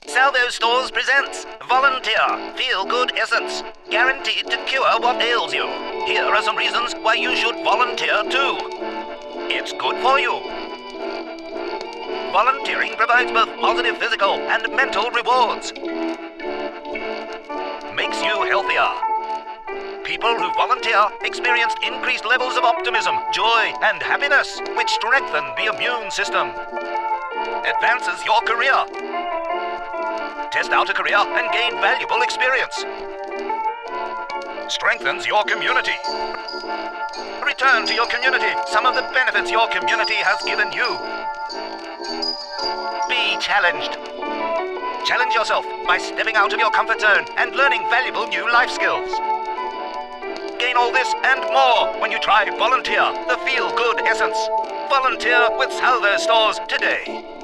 Salvo Stores presents Volunteer Feel Good Essence, guaranteed to cure what ails you. Here are some reasons why you should volunteer too. It's good for you. Volunteering provides both positive physical and mental rewards. Makes you healthier. People who volunteer experience increased levels of optimism, joy, and happiness, which strengthen the immune system. Advances your career. Test out a career and gain valuable experience. Strengthens your community. Return to your community some of the benefits your community has given you. Be challenged. Challenge yourself by stepping out of your comfort zone and learning valuable new life skills. Gain all this and more when you try Volunteer, the feel-good essence. Volunteer with Salvo Stores today.